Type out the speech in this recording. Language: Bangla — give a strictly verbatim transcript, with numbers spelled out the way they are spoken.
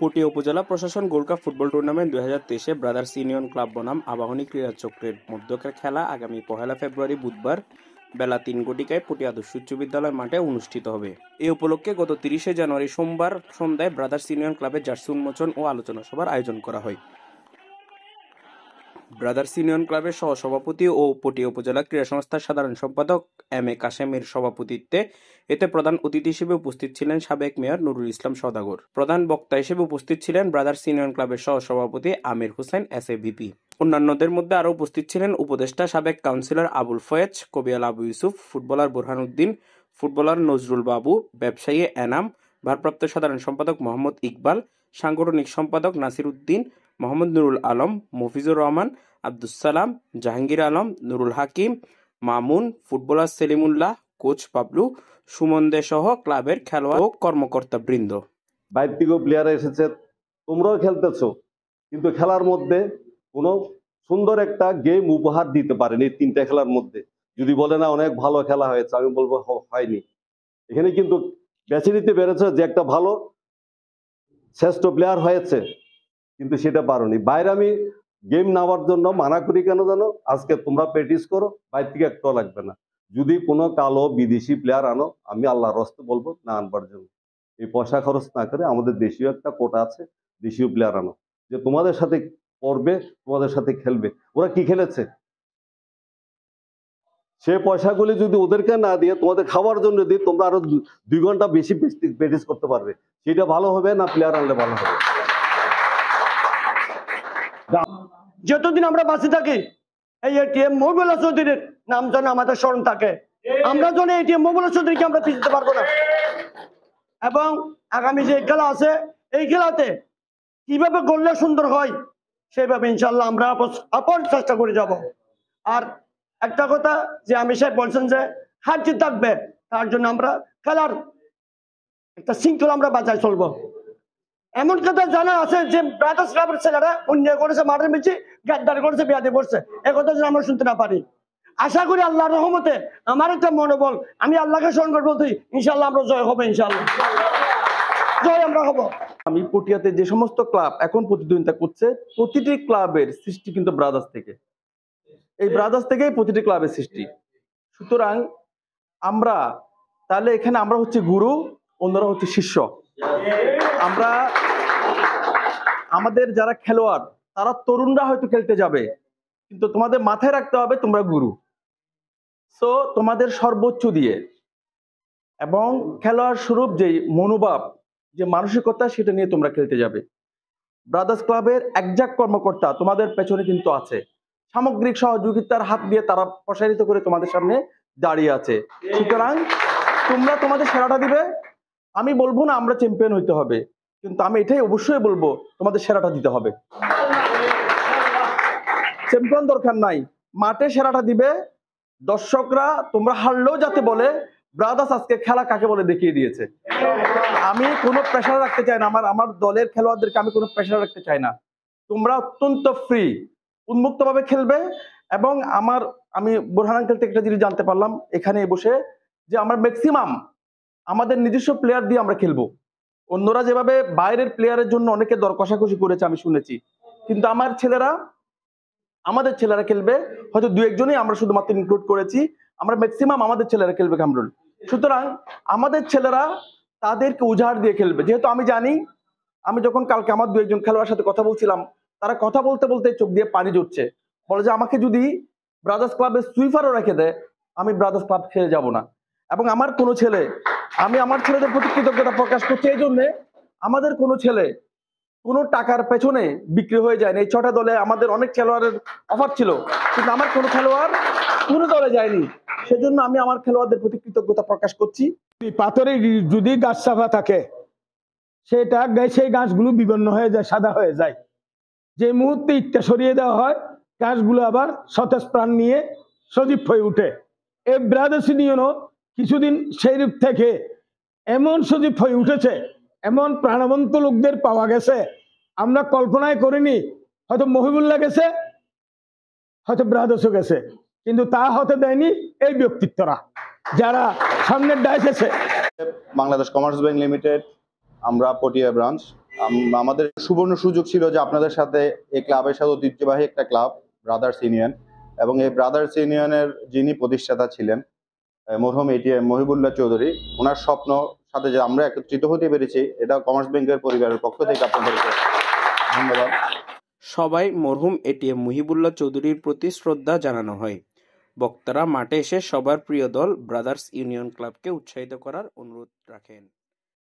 পটিয়া উপজেলা প্রশাসন গোল্ড কাপ ফুটবল টুর্নামেন্ট দুই হাজার তেইশে ব্রাদার্স ইউনিয়ন ক্লাব বনাম আবাহনী ক্রীড়া চক্রের মধ্যকার খেলা আগামী পহেলা ফেব্রুয়ারি বুধবার বেলা তিন ঘটিকায় পটিয়া আদর্শ উচ্চ বিদ্যালয় মাঠে অনুষ্ঠিত হবে। এই উপলক্ষে গত তিরিশে জানুয়ারি সোমবার সন্ধ্যায় ব্রাদার্স ইউনিয়ন ক্লাবের জার্সি উন্মোচন ও আলোচনা সভার আয়োজন করা হয়। ব্রাদার্স ইউনিয়ন ক্লাবের সহসভাপতি ও পটিয়া উপজেলা ক্রীড়া সংস্থার সাধারণ সম্পাদক এম এ কাশেমের সভাপতিত্বে এতে প্রধান অতিথি হিসেবে উপস্থিত ছিলেন সাবেক মেয়র নুরুল ইসলাম সওদাগর। প্রধান বক্তা হিসেবে উপস্থিত ছিলেন ব্রাদার্স ইউনিয়ন ক্লাবের সহসভাপতি Amir Hossain S A VP. অন্যান্যদের মধ্যে আরও উপস্থিত ছিলেন উপদেষ্টা সাবেক কাউন্সিলর আবুল ফয়েজ, কবিয়াল আবু ইউসুফ, ফুটবলার বোরহান উদ্দিন, ফুটবলার নজরুল বাবু, ব্যবসায়ী এনাম, ভারপ্রাপ্ত সাধারণ সম্পাদক মোহাম্মদ ইকবাল, সাংগঠনিক সম্পাদক নাসির উদ্দিন, মোহাম্মদ নুরুল আলম, মফিজুর রহমান, আব্দুস সালাম, জাহাঙ্গীর আলম, নুরুল হাকিম, মামুন, ফুটবলার সেলিমুল্লাহ, কোচ পাবলু, সুমন দে সহ ক্লাবের খেলোয়াড় ও কর্মকর্তা বৃন্দ। বাইরে থেকেও প্লেয়ার এসেছে, তোমরাও খেলতেছো, কিন্তু খেলার মধ্যে কোনো সুন্দর একটা গেম উপহার দিতে পারেনি। এই তিনটা খেলার মধ্যে যদি বলে না অনেক ভালো খেলা হয়েছে, আমি বলবো হয়নি। এখানে কিন্তু বেছে নিতে পেরেছে যে একটা ভালো শ্রেষ্ঠ প্লেয়ার হয়েছে, কিন্তু সেটা পারোনি। বাইরে আমি গেম নেওয়ার জন্য মানা করি কেন জানো? আজকে তোমরা প্র্যাকটিস করো, বাইরে থেকে একটু লাগবে না। যদি কোনো কালো বিদেশি প্লেয়ার আনো, আমি আল্লাহর রাস্তে বলবো না আনবার জন্য। এই পয়সা খরচ না করে আমাদের দেশীয় একটা কোটা আছে, দেশীয় প্লেয়ার আনো, যে তোমাদের সাথে পড়বে, তোমাদের সাথে খেলবে। ওরা কি খেলেছে? সে পয়সাগুলি যদি ওদেরকে না দিয়ে তোমাদের খাওয়ার জন্য দিই, তোমরা আরো দুই ঘন্টা বেশি প্র্যাকটিস করতে পারবে। সেটা ভালো হবে না প্লেয়ার আনলে ভালো হবে? যতদিন আমরা বাঁচে থাকি এই এটিএম মহিবুল্লাহ চৌধুরীর নাম যেন আমাদের স্মরণ থাকে। আমরা যেন এটিএম মহিবুল্লাহ চৌধুরীকে আমরা পিছতে পারবো না। এবং আগামী যে খেলা আছে, এই খেলাতে কিভাবে গড়লে সুন্দর হয় সেইভাবে ইনশাল্লাহ আমরা আপন চেষ্টা করে যাব। আর একটা কথা যে আমি সাহেব বলছেন যে হার জিত থাকবে, তার জন্য আমরা খেলার একটা শৃঙ্খলা আমরা বাঁচায় চলবো। এমন কথা জানা আছে যে ব্রাদার্স ক্লাবের ছেলেরা অন্যায় করেছে, মাঠের মিছি গাদ্দারি করেছে, বিয়াদি করছে, এ কথা যেন আমরা শুনতে না পারি। আশা করি আল্লাহর রহমতে আমার একটা মনোবল, আমি আল্লাহকে স্মরণ করে বলছি ইনশাল্লাহ আমরা জয় হবো, ইনশাল্লাহ জয় আমরা হবো। আমি পটিয়াতে যে সমস্ত ক্লাব এখন প্রতিদ্বন্দ্বিতা করছে, প্রতিটি ক্লাবের সৃষ্টি কিন্তু ব্রাদার্স থেকে। এই ব্রাদার্স থেকেই প্রতিটি ক্লাবের সৃষ্টি। সুতরাং আমরা তাহলে এখানে আমরা হচ্ছে গুরু, অন্যরা হচ্ছে শিষ্য। আমরা আমাদের যারা খেলোয়াড়, তারা তরুণরা হয়তো খেলতে যাবে, কিন্তু তোমাদের মাথায় রাখতে হবে তোমরা গুরু। সো তোমাদের সর্বোচ্চ দিয়ে এবং খেলোয়াড় স্বরূপ যে মনোভাব, যে মানসিকতা, সেটা নিয়ে তোমরা খেলতে যাবে। ব্রাদার্স ক্লাবের একজাক কর্মকর্তা তোমাদের পেছনে কিন্তু আছে, সামগ্রিক সহযোগিতার হাত দিয়ে তারা প্রসারিত করে তোমাদের সামনে দাঁড়িয়ে আছে। সুতরাং তোমরা তোমাদের সেরাটা দিবে। আমি বলবো না আমরা চ্যাম্পিয়ন হইতে হবে, কিন্তু আমি এটাই অবশ্যই বলবো তোমাদের সেরাটা দিতে হবে। চ্যাম্পিয়ন দরকার নাই, মাঠে সেরাটা দিবে। দর্শকরা তোমরা হারলেও যাতে বলে ব্রাদার্স আজকে খেলা কাকে বলে দেখিয়ে দিয়েছে। আমি কোনো প্রেশার রাখতে চাই না, আমার আমার দলের খেলোয়াড়দেরকে আমি কোনো প্রেশার রাখতে চাই না। তোমরা অত্যন্ত ফ্রি, উন্মুক্তভাবে খেলবে। এবং আমার আমি বোরহান আঙ্কেল থেকে একটা জিনিস জানতে পারলাম এখানে বসে, যে আমরা ম্যাক্সিমাম আমাদের নিজস্ব প্লেয়ার দিয়ে আমরা খেলবো। অন্যরা যেভাবে বাইরের প্লেয়ারের জন্য অনেকে দর কষাকষি করেছে আমি শুনেছি, কিন্তু আমার ছেলেরা, আমাদের ছেলেরা খেলবে। হয়তো দু একজনই আমরা শুধুমাত্র ইনক্লুড করেছি, আমরা ম্যাক্সিমাম আমাদের ছেলেরা খেলবে কামরুল। সুতরাং আমাদের ছেলেরা তাদেরকে উজাড় দিয়ে খেলবে। যেহেতু আমি জানি, আমি যখন কালকে আমার দু একজন খেলোয়াড়ের সাথে কথা বলছিলাম, তারা কথা বলতে বলতে চোখ দিয়ে পানি ঝরছে। বলে যে আমাকে যদি ব্রাদার্স ক্লাবের সুইপারও রেখে দেয়, আমি ব্রাদার্স ক্লাব খেলে যাব না। এবং আমার কোনো ছেলে, আমি আমার ছেলেদের প্রতি কৃতজ্ঞতা প্রকাশ করছি এই জন্যে, আমাদের কোনো ছেলে কোনো টাকার পেছনে বিক্রি হয়ে যায় না। এই ছটা দলে আমাদের অনেক খেলোয়াড়ের অফার ছিল, কিন্তু আমার কোনো খেলোয়াড় কোনো দলে যায়নি। সেজন্য আমি আমার খেলোয়াড়দের প্রতি কৃতজ্ঞতা প্রকাশ করছি। পাথরে যদি গাছ চাপা থাকে, সেটা সেই গাছগুলো বিবর্ণ হয়ে যায়, সাদা হয়ে যায়। যে মুহূর্তে ইটটা সরিয়ে দেওয়া হয়, গাছগুলো আবার সতেজ প্রাণ নিয়ে সজীব হয়ে উঠে। এই ব্রাদার্স ইউনিয়নও কিছুদিন সেই রূপ থেকে এমন সজীব হয়ে উঠেছে, এমন প্রাণবন্ত লোকদের পাওয়া গেছে আমরা কল্পনায় করিনি। হয়তো মহিবুল্লাহ গেছে, হয়তো ব্রাদার্সও গেছে, কিন্তু তা হতে দেয়নি এই ব্যক্তিত্বরা যারা সামনের ডাইসেছে। বাংলাদেশ কমার্স ব্যাংক লিমিটেড, আমরা পটিয়া ব্রাঞ্চ, আম- আমাদের সুবর্ণ সুযোগ ছিল যে আপনাদের সাথে এই ক্লাবের সাথে ঐতিহ্যবাহী একটা ক্লাব ব্রাদার্স ইউনিয়ন, এবং এই ব্রাদার্স ইউনিয়নের যিনি প্রতিষ্ঠাতা ছিলেন আহ, মরহুম এটিএম মহিবুল্লাহ চৌধুরী, ওনার স্বপ্ন সাথে যে আমরা একত্রিত হতে পেরেছি, এটা কমার্স ব্যাংকের পরিবারের পক্ষ থেকে আপনাদেরকে ধন্যবাদ। সবাই মরহুম এটিএম মুহিবুল্লাহ চৌধুরীর প্রতি শ্রদ্ধা জানানো হয়। বক্তারা মাঠে এসে সবার প্রিয় দল ব্রাদার্স ইউনিয়ন ক্লাবকে উৎসাহিত করার অনুরোধ রাখেন।